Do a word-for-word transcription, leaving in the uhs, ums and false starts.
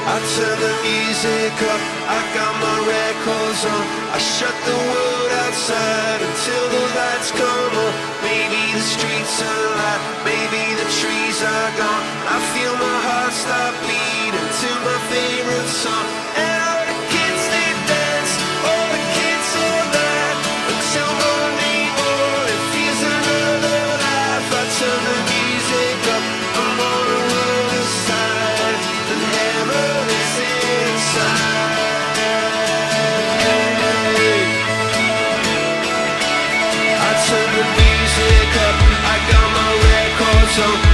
I turn the music up, I got my records on. I shut the world outside until the lights come on. Maybe the streets are alive, maybe the trees are gone. I feel my heart stop beating to my favorite song. And all the kids, they dance, all the kids all night, until Monday morning feels another life. I turn the music up, I'm on the world aside, and heaven is inside. I turn the music up, I got my records on.